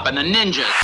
stopping the ninjas.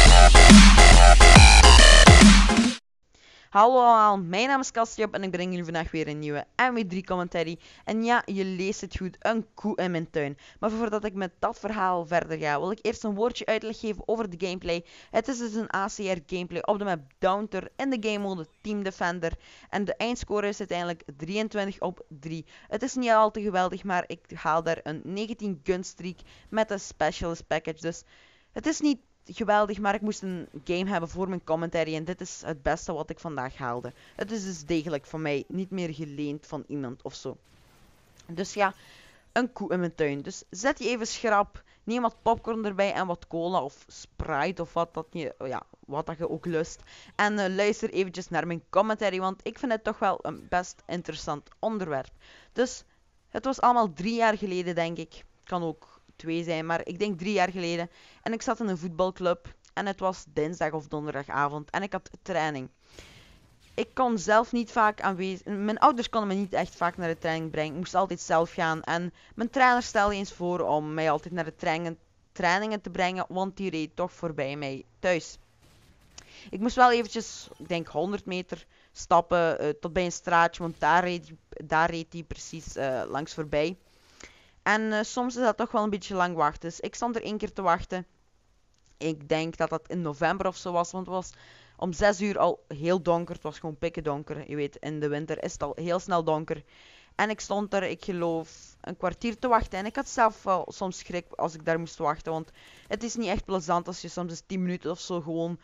Hallo allemaal, mijn naam is Kastiop en ik breng jullie vandaag weer een nieuwe MW3 commentary. En ja, je leest het goed, een koe in mijn tuin. Maar voordat ik met dat verhaal verder ga, wil ik eerst een woordje uitleg geven over de gameplay. Het is dus een ACR gameplay op de map Downter in de game mode Team Defender. En de eindscore is uiteindelijk 23-3. Het is niet al te geweldig, maar ik haal daar een 19 gun streak met een specialist package. Dus het is niet geweldig, maar ik moest een game hebben voor mijn commentary en dit is het beste wat ik vandaag haalde. Het is dus degelijk van mij, niet meer geleend van iemand of zo. Dus ja, een koe in mijn tuin. Dus zet je even schrap, neem wat popcorn erbij en wat cola of Sprite of wat dat je ook lust. En luister eventjes naar mijn commentary, want ik vind het toch wel een best interessant onderwerp. Dus het was allemaal 3 jaar geleden, denk ik. Kan ook 2 zijn, maar ik denk 3 jaar geleden. En ik zat in een voetbalclub en het was dinsdag of donderdagavond en ik had training. Ik kon zelf niet vaak aanwezig. Mijn ouders konden me niet echt vaak naar de training brengen. Ik moest altijd zelf gaan. En mijn trainer stelde eens voor om mij altijd naar de trainingen te brengen, want die reed toch voorbij mij thuis. Ik moest wel eventjes, ik denk 100 meter stappen tot bij een straatje, want daar reed hij precies langs voorbij. En soms is dat toch wel een beetje lang wachten. Dus ik stond er 1 keer te wachten. Ik denk dat dat in november of zo was, want het was om 6 uur al heel donker. Het was gewoon pikken donker. Je weet, in de winter is het al heel snel donker. En ik stond er, ik geloof, een kwartier te wachten. En ik had zelf wel soms schrik als ik daar moest wachten. Want het is niet echt plezant als je soms eens 10 minuten of zo gewoon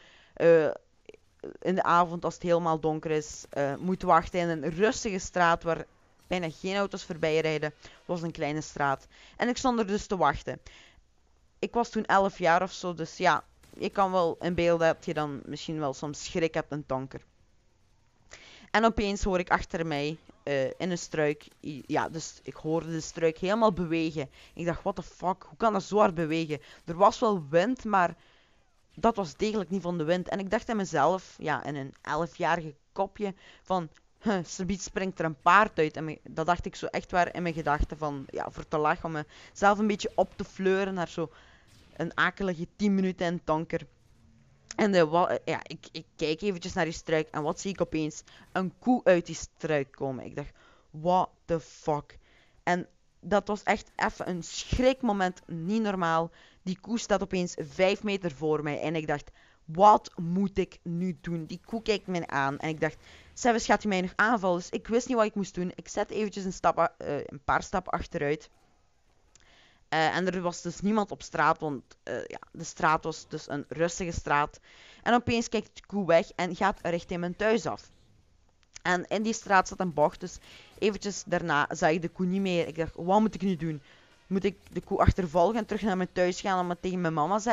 in de avond, als het helemaal donker is, moet wachten in een rustige straat waar bijna geen auto's voorbij rijden. Het was een kleine straat. En ik stond er dus te wachten. Ik was toen 11 jaar of zo, dus ja, ik kan wel inbeelden dat je dan misschien wel soms schrik hebt in donker. En opeens hoor ik achter mij in een struik, ja, dus ik hoorde de struik helemaal bewegen. Ik dacht, what the fuck, hoe kan dat zo hard bewegen? Er was wel wind, maar dat was degelijk niet van de wind. En ik dacht aan mezelf, ja, in een 11-jarige kopje, van, subiet springt er een paard uit. En dat dacht ik zo echt waar in mijn gedachten van, ja, voor te lachen, om mezelf een beetje op te fleuren naar zo een akelige 10 minuten in het donker. En ja, ik kijk eventjes naar die struik en wat zie ik opeens? Een koe uit die struik komen. Ik dacht, what the fuck? En dat was echt even een schrikmoment, niet normaal. Die koe staat opeens 5 meter voor mij en ik dacht, wat moet ik nu doen? Die koe kijkt mij aan en ik dacht, zelfs gaat hij mij nog aanvallen? Dus ik wist niet wat ik moest doen. Ik zet eventjes een paar stappen achteruit. En er was dus niemand op straat, want ja, de straat was dus een rustige straat. En opeens kijkt de koe weg en gaat richting mijn thuis af. En in die straat zat een bocht, dus eventjes daarna zag ik de koe niet meer. Ik dacht, wat moet ik nu doen? Moet ik de koe achtervolgen en terug naar mijn thuis gaan om het tegen mijn mama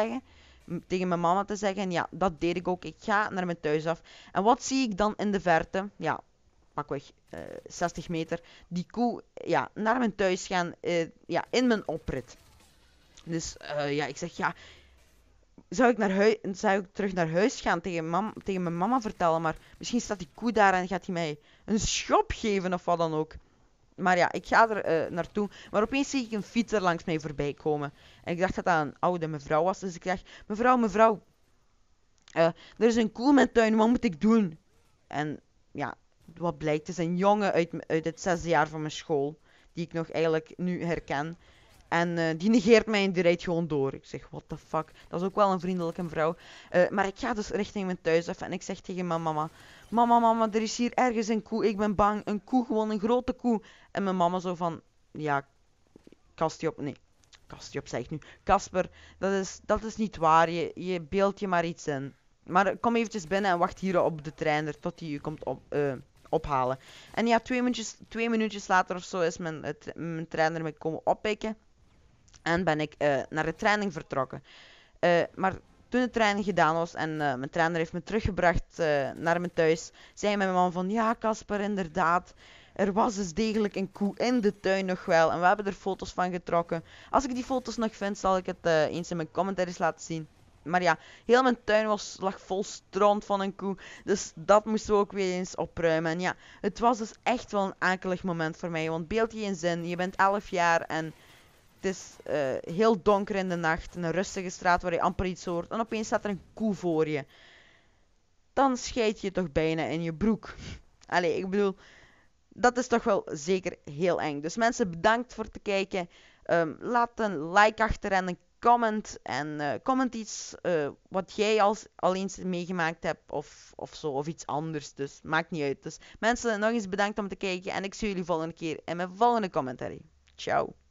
te zeggen? En ja, dat deed ik ook. Ik ga naar mijn thuis af. En wat zie ik dan in de verte? Ja, pakweg 60 meter. Die koe, ja, naar mijn thuis gaan, ja, in mijn oprit. Dus ja, ik zeg, ja, zou ik terug naar huis gaan tegen mijn mama vertellen, maar misschien staat die koe daar en gaat hij mij een schop geven of wat dan ook. Maar ja, ik ga er naartoe. Maar opeens zie ik een fietser langs mij voorbij komen. En ik dacht dat dat een oude mevrouw was. Dus ik zeg, mevrouw, er is een koe in mijn tuin, wat moet ik doen? En ja, wat blijkt, het is een jongen uit het 6e jaar van mijn school, die ik nog eigenlijk nu herken. En die negeert mij en die rijdt gewoon door. Ik zeg, what the fuck. Dat is ook wel een vriendelijke mevrouw. Maar ik ga dus richting mijn thuis af en ik zeg tegen mijn mama, mama, er is hier ergens een koe. Ik ben bang. Een koe, gewoon een grote koe. En mijn mama zo van, ja, Kastiop zeg ik nu. Kasper, dat is niet waar. Je beeldt je maar iets in. Maar kom eventjes binnen en wacht hier op de trainer tot hij je komt ophalen. En ja, 2 minuutjes later of zo is mijn trainer me komen oppikken. En ben ik naar de training vertrokken. Maar toen de training gedaan was en mijn trainer heeft me teruggebracht naar mijn thuis, zei mijn man van, ja Kasper, inderdaad, er was dus degelijk een koe in de tuin nog wel. En we hebben er foto's van getrokken. Als ik die foto's nog vind, zal ik het eens in mijn commentaries laten zien. Maar ja, heel mijn tuin lag vol stront van een koe. Dus dat moesten we ook weer eens opruimen. En ja, het was dus echt wel een akelig moment voor mij. Want beeld je in zin, je bent 11 jaar en Het is heel donker in de nacht, een rustige straat waar je amper iets hoort. En opeens staat er een koe voor je. Dan scheid je toch bijna in je broek. Allee, ik bedoel, dat is toch wel zeker heel eng. Dus mensen, bedankt voor het kijken. Laat een like achter en een comment. En comment iets wat jij al eens meegemaakt hebt of zo. Of iets anders. Dus maakt niet uit. Dus mensen, nog eens bedankt om te kijken. En ik zie jullie volgende keer in mijn volgende commentary. Ciao.